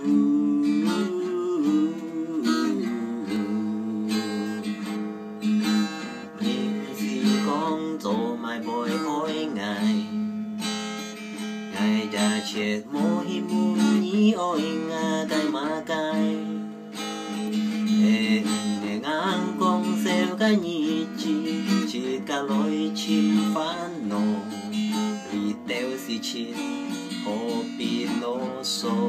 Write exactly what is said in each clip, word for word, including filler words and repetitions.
chết mô hi mu nhí ôi ngà cái mà cái nè ngang con xeo cái nhị chi chỉ cả lối chim phán nổ vì teo si chín hồ bị lô xô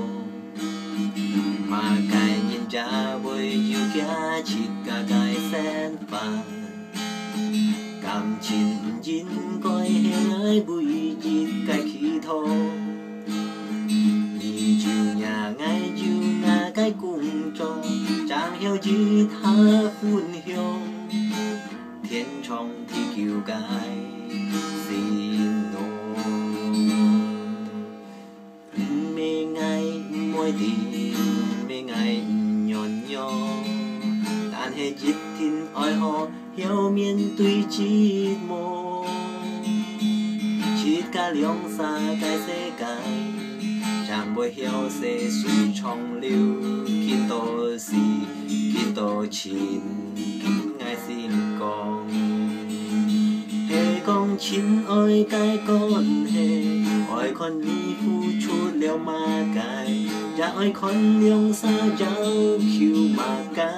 mà cái nhìn ra với yêu kia chỉ cả cái sen phàn cảm chín chín coi hẹn ơi bùi chỉ cái khí thô nhị chiều nhà ngay chiều ngà cái cùng cho chẳng hiểu chỉ tha phun hiếu thiên trong thì kiều cái xin nô mê ngay môi đi mê ngay nhon nhon但係熱天愛河有面對寂寞，切假兩沙界世界，chẳng會曉寫水長流，見到時見到前見愛先講，係講親愛界乾係，愛คนนี้付出了馬界，也愛คน兩沙找橋馬界。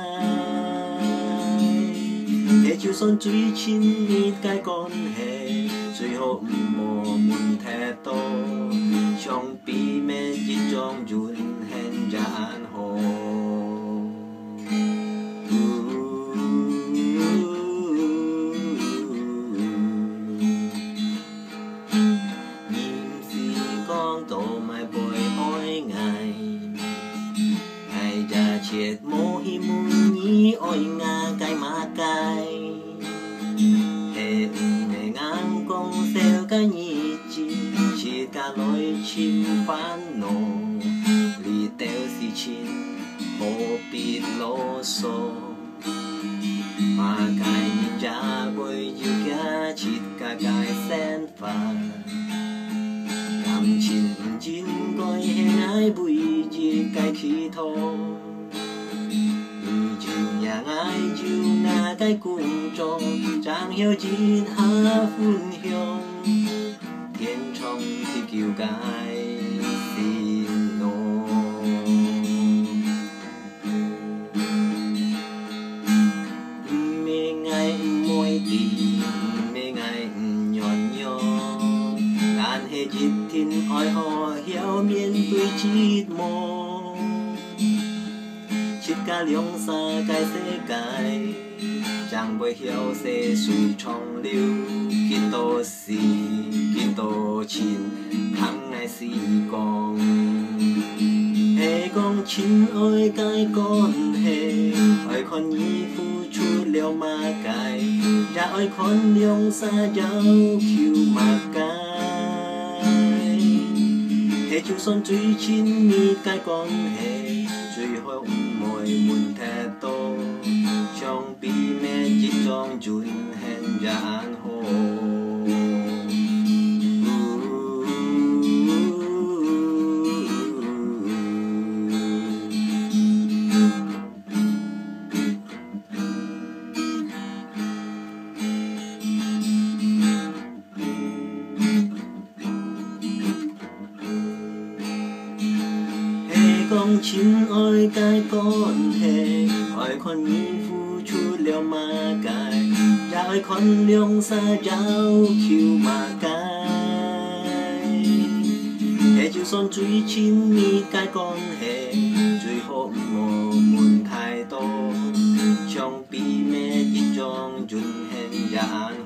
就算最親密嘅關係，最後唔冇問太多，相比咩一種緣很然好。nhiệm是講到咪背愛愛，愛จะเฉียดโมหิมุนี้อ้อยงาไกมาไกHẹn ngang con xeo cái nhị chi chỉ cả lối chim phán nổ vì teo si chín hồ bị lô xô mà cái nhìn ra bồi yêu kia chỉ cả cái sen phàn cảm chín chín coi hẹn ai bùi chỉ cái khí thô nhà ai chiều ngà cái cùng cho chẳng hiểu chỉ tha phun hiếu thiên trong thì kiều cái xin nô mê ngày môi tì mê ngày nhon nhon đàn hệ chít thiên oi ho hiểu miên tuổi chít mô chiếc cá liông xa cái thế cái chẳng bởi hiểu sẽ suy trong lưu kinh tô xì kinh tô chín thắng ngày xì con hề con chín ơi cái con hề ơi con nhi phu chú liêu mà cái ra ơi con liông xa giáo kiều mà cái hề chú son truy chín mi cái con hề truy hông môi muôn thề tô trong bi mẹ chỉ trong chun hẹn rạng hồ con chín ơi cái con hề ơi con nhi phu chú liêu mà cái ra ơi con liêu xa giáo kiều mà cái hề chú son truy chín mi cái con hề truy hôm mồ muôn thái tô trong bi mẹ chỉ trong chun hẹn rạng